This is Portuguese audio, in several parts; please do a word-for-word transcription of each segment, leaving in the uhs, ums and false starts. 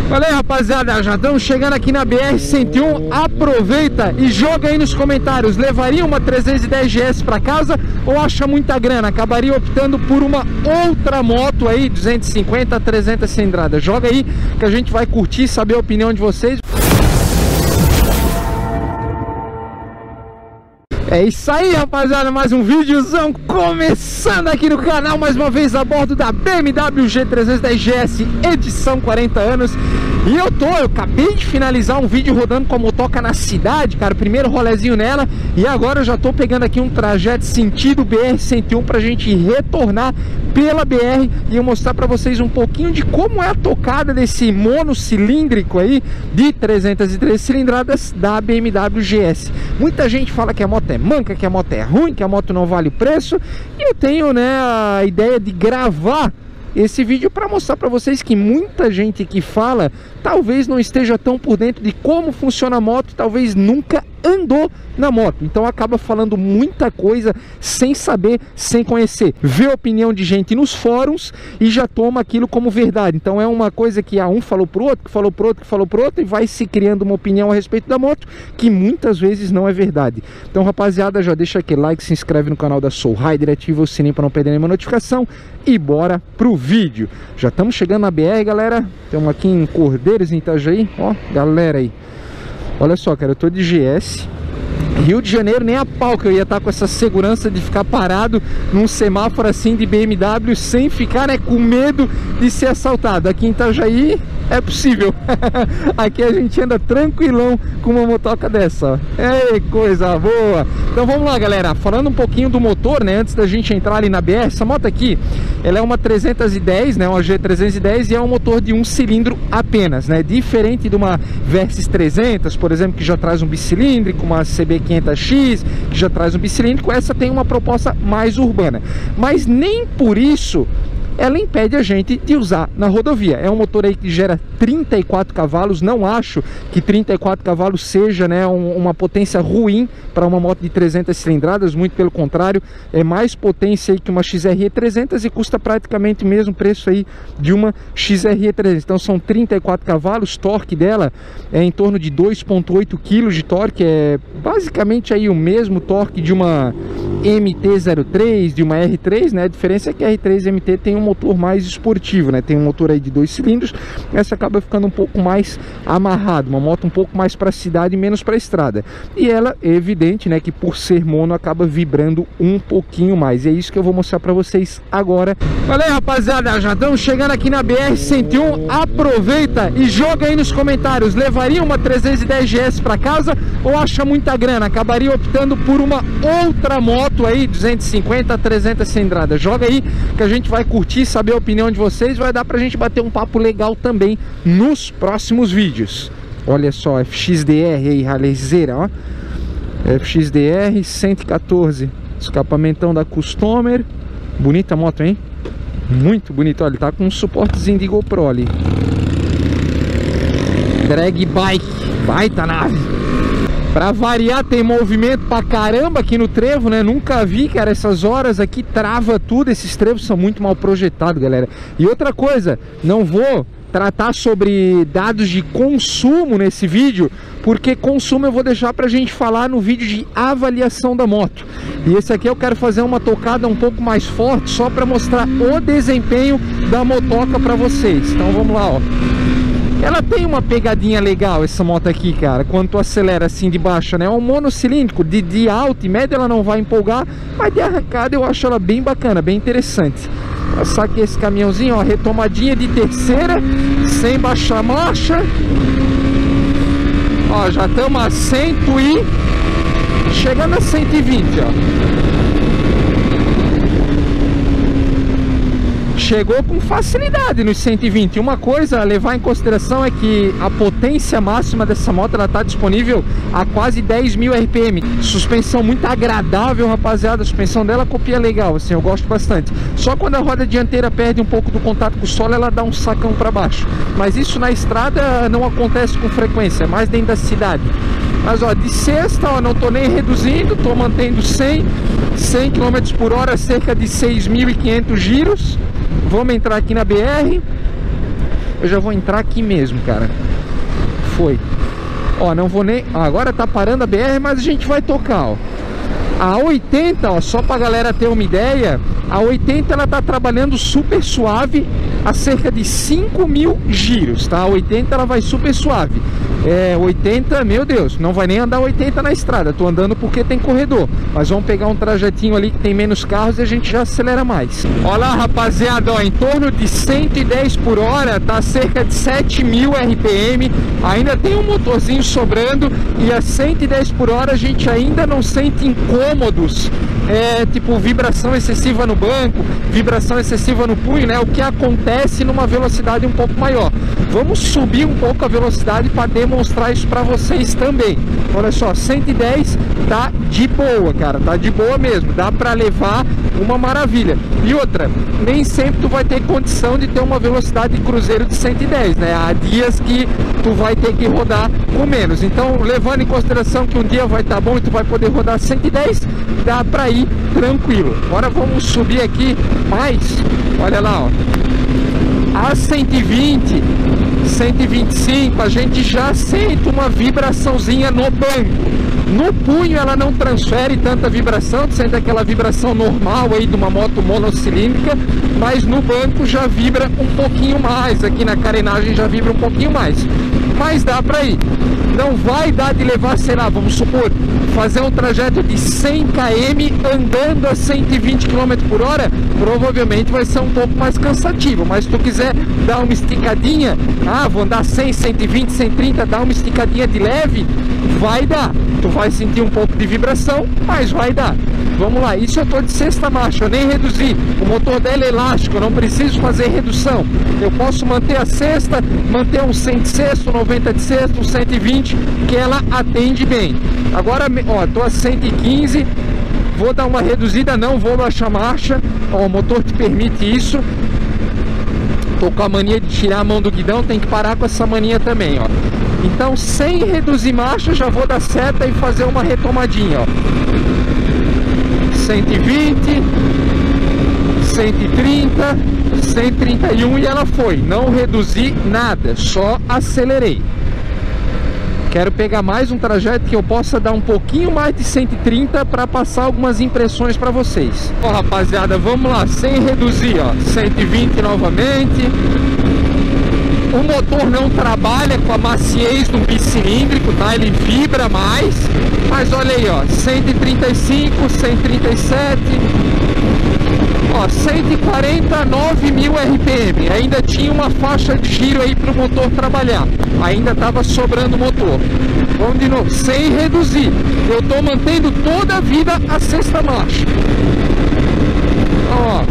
Olha aí, rapaziada, já estamos chegando aqui na B R cento e um. Aproveita e joga aí nos comentários: levaria uma trezentos e dez G S para casa ou acha muita grana? Acabaria optando por uma outra moto aí, duzentos e cinquenta, trezentos cilindradas? Joga aí que a gente vai curtir, saber a opinião de vocês. É isso aí, rapaziada, mais um videozão começando aqui no canal, mais uma vez a bordo da B M W G trezentos e dez G S edição quarenta anos. E eu tô, eu acabei de finalizar um vídeo rodando com a motoca na cidade, cara, primeiro rolezinho nela, e agora eu já tô pegando aqui um trajeto sentido B R cento e um pra gente retornar pela B R e eu mostrar pra vocês um pouquinho de como é a tocada desse monocilíndrico aí de trezentos e três cilindradas da B M W G S. Muita gente fala que a moto é manca, que a moto é ruim, que a moto não vale o preço, e eu tenho, né, a ideia de gravar esse vídeo para mostrar para vocês que muita gente que fala talvez não esteja tão por dentro de como funciona a moto, talvez nunca andou na moto, então acaba falando muita coisa sem saber, sem conhecer, vê a opinião de gente nos fóruns e já toma aquilo como verdade. Então é uma coisa que a um falou pro outro, que falou pro outro, que falou pro outro, e vai se criando uma opinião a respeito da moto que muitas vezes não é verdade. Então, rapaziada, já deixa aquele like, se inscreve no canal da Soul Rider, ativa o sininho para não perder nenhuma notificação e bora pro vídeo. Já estamos chegando na B R, galera. Estamos aqui em Cordeiros, em Itajaí. Ó, galera aí, olha só, cara, eu tô de G S Rio de Janeiro, nem a pau que eu ia estar com essa segurança de ficar parado num semáforo assim de B M W sem ficar, né, com medo de ser assaltado. Aqui em Itajaí é possível. Aqui a gente anda tranquilão com uma motoca dessa, ó. Ei, coisa boa. Então vamos lá, galera, falando um pouquinho do motor, né, antes da gente entrar ali na B R. Essa moto aqui, ela é uma trezentos e dez, né, uma G trezentos e dez, e é um motor de um cilindro apenas, né, diferente de uma Versys trezentos, por exemplo, que já traz um bicilíndrico, uma C B quinhentos X, que já traz um bicilíndrico. Essa tem uma proposta mais urbana, mas nem por isso ela impede a gente de usar na rodovia. É um motor aí que gera trinta e quatro cavalos. Não acho que trinta e quatro cavalos seja, né, um, uma potência ruim para uma moto de trezentas cilindradas, muito pelo contrário, é mais potência aí que uma X R E trezentos e custa praticamente o mesmo preço aí de uma X R E trezentos. Então são trinta e quatro cavalos, torque dela é em torno de dois vírgula oito quilos de torque, é basicamente aí o mesmo torque de uma M T zero três, de uma R três, né? A diferença é que a R três M T tem um motor mais esportivo, né? Tem um motor aí de dois cilindros, essa acaba ficando um pouco mais amarrado, uma moto um pouco mais para cidade e menos para estrada. E ela, é evidente, né, que por ser mono acaba vibrando um pouquinho mais. E é isso que eu vou mostrar para vocês agora. Olha aí, rapaziada, já estamos chegando aqui na B R cento e um. Aproveita e joga aí nos comentários: levaria uma trezentos e dez G S para casa ou acha muita grana? Acabaria optando por uma outra moto aí, duzentos e cinquenta, trezentos cilindradas? Joga aí que a gente vai curtir, saber a opinião de vocês, vai dar pra gente bater um papo legal também nos próximos vídeos. Olha só, F X D R aí, ralezeira, ó, F X D R cento e quatorze, escapamentão da Customer, bonita a moto, hein? Muito bonito, olha, tá com um suportezinho de GoPro ali. Drag bike, baita nave. Pra variar, tem movimento pra caramba aqui no trevo, né? Nunca vi, cara, essas horas aqui trava tudo. Esses trevos são muito mal projetados, galera. E outra coisa, não vou tratar sobre dados de consumo nesse vídeo, porque consumo eu vou deixar pra gente falar no vídeo de avaliação da moto. E esse aqui eu quero fazer uma tocada um pouco mais forte, só pra mostrar o desempenho da motoca pra vocês. Então vamos lá, ó. Ela tem uma pegadinha legal, essa moto aqui, cara, quando tu acelera assim de baixa, né? É um monocilíndrico, de, de alta e média ela não vai empolgar, mas de arrancada eu acho ela bem bacana, bem interessante. Passar aqui esse caminhãozinho, ó, retomadinha de terceira, sem baixar marcha. Ó, já estamos a cento e... chegando a cento e vinte, ó. Chegou com facilidade nos cento e vinte. Uma coisa a levar em consideração é que a potência máxima dessa moto ela está disponível a quase dez mil R P M. Suspensão muito agradável, rapaziada. A suspensão dela copia legal, assim, eu gosto bastante. Só quando a roda dianteira perde um pouco do contato com o solo, ela dá um sacão para baixo. Mas isso na estrada não acontece com frequência, é mais dentro da cidade. Mas ó, de sexta, ó, não tô nem reduzindo, tô mantendo cem quilômetros por hora, cerca de seis mil e quinhentos giros. Vamos entrar aqui na B R. Eu já vou entrar aqui mesmo, cara. Foi. Ó, não vou nem... Agora tá parando a B R, mas a gente vai tocar, ó. A oitenta, ó, só pra galera ter uma ideia, a oitenta ela tá trabalhando super suave a cerca de cinco mil giros, tá? A oitenta ela vai super suave. É, oitenta, meu Deus, não vai nem andar oitenta na estrada. Tô andando porque tem corredor. Mas vamos pegar um trajetinho ali que tem menos carros e a gente já acelera mais. Olha lá, rapaziada, ó, em torno de cento e dez por hora, tá cerca de sete mil R P M. Ainda tem um motorzinho sobrando e a cento e dez por hora a gente ainda não sente incômodos. É, tipo vibração excessiva no banco, vibração excessiva no punho, né? O que acontece numa velocidade um pouco maior. Vamos subir um pouco a velocidade para demonstrar isso para vocês também. Olha só, cento e dez tá de boa, cara, tá de boa mesmo, dá para levar uma maravilha. E outra, nem sempre tu vai ter condição de ter uma velocidade de cruzeiro de cento e dez, né? Há dias que tu vai ter que rodar com menos. Então, levando em consideração que um dia vai estar bom e tu vai poder rodar cento e dez, dá para ir tranquilo. Agora vamos subir aqui mais. Olha lá, ó. A cento e vinte, cento e vinte e cinco, a gente já sente uma vibraçãozinha no banco. No punho ela não transfere tanta vibração, tu sente aquela vibração normal aí de uma moto monocilíndrica, mas no banco já vibra um pouquinho mais, aqui na carenagem já vibra um pouquinho mais. Mas dá pra ir. Não vai dar de levar, sei lá, vamos supor, fazer um trajeto de cem quilômetros andando a cento e vinte quilômetros por hora, provavelmente vai ser um pouco mais cansativo. Mas se tu quiser dar uma esticadinha, ah, vou andar cem, cento e vinte, cento e trinta, dar uma esticadinha de leve, vai dar. Tu vai sentir um pouco de vibração, mas vai dar. Vamos lá, isso eu tô de sexta marcha, eu nem reduzi. O motor dela é elástico, eu não preciso fazer redução. Eu posso manter a sexta, manter um cem de sexto, noventa de sexto, um cento e vinte, que ela atende bem. Agora, ó, tô a cento e quinze, vou dar uma reduzida, não vou baixar marcha. Ó, o motor te permite isso. Tô com a mania de tirar a mão do guidão, tem que parar com essa mania também, ó. Então, sem reduzir marcha, já vou dar seta e fazer uma retomadinha, ó. cento e vinte, cento e trinta, cento e trinta e um e ela foi. Não reduzi nada, só acelerei. Quero pegar mais um trajeto que eu possa dar um pouquinho mais de cento e trinta para passar algumas impressões para vocês. Ó, rapaziada, vamos lá, sem reduzir, ó, cento e vinte novamente. O motor não trabalha com a maciez do bicilíndrico, tá? Ele vibra mais. Mas olha aí, ó, cento e trinta e cinco, cento e trinta e sete, ó, cento e quarenta, nove mil R P M. Ainda tinha uma faixa de giro aí para o motor trabalhar. Ainda estava sobrando motor. Vamos de novo, sem reduzir. Eu estou mantendo toda a vida a sexta marcha. Ó,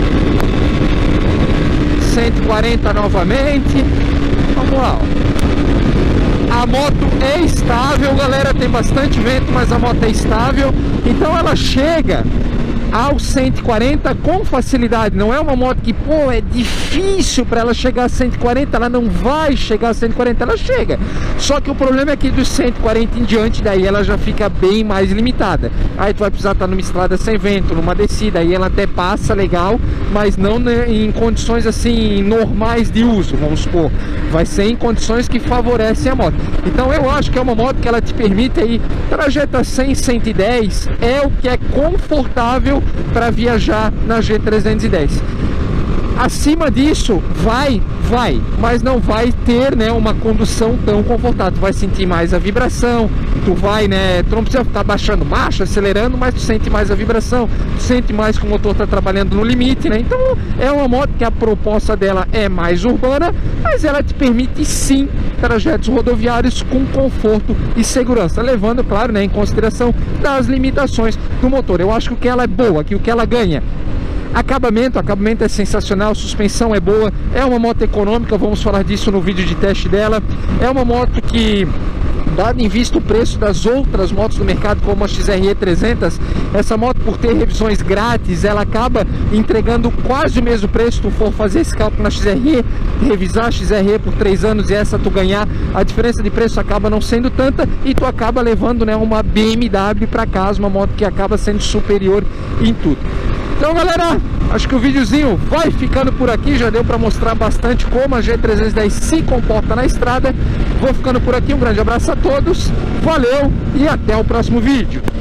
cento e quarenta novamente. Vamos lá, ó. A moto é estável, galera, tem bastante vento, mas a moto é estável. Então ela chega aos cento e quarenta com facilidade. Não é uma moto que, pô, é difícil para ela chegar a cento e quarenta. Ela não vai chegar a cento e quarenta, ela chega. Só que o problema é que dos cento e quarenta em diante, daí ela já fica bem mais limitada. Aí tu vai precisar estar numa estrada sem vento, numa descida, aí ela até passa legal, mas não em condições assim normais de uso, vamos supor. Vai ser em condições que favorecem a moto. Então eu acho que é uma moto que ela te permite aí trajeto cem, cento e dez, é o que é confortável para viajar na G trezentos e dez. Acima disso, vai, vai, mas não vai ter, né, uma condução tão confortável. Tu vai sentir mais a vibração, tu vai, né, tu não precisa ficar baixando marcha, acelerando, mas tu sente mais a vibração, tu sente mais que o motor está trabalhando no limite, né? Então é uma moto que a proposta dela é mais urbana, mas ela te permite sim trajetos rodoviários com conforto e segurança, levando, claro, né, em consideração das limitações do motor. Eu acho que o que ela é boa, que o que ela ganha, acabamento, acabamento é sensacional, suspensão é boa, é uma moto econômica, vamos falar disso no vídeo de teste dela. É uma moto que, dado em vista o preço das outras motos do mercado, como a X R E trezentos, essa moto, por ter revisões grátis, ela acaba entregando quase o mesmo preço. Se tu for fazer esse cálculo na X R E, revisar a X R E por três anos e essa tu ganhar, a diferença de preço acaba não sendo tanta e tu acaba levando, né, uma B M W para casa, uma moto que acaba sendo superior em tudo. Então, galera, acho que o videozinho vai ficando por aqui. Já deu para mostrar bastante como a G trezentos e dez se comporta na estrada. Vou ficando por aqui, um grande abraço a todos, valeu e até o próximo vídeo.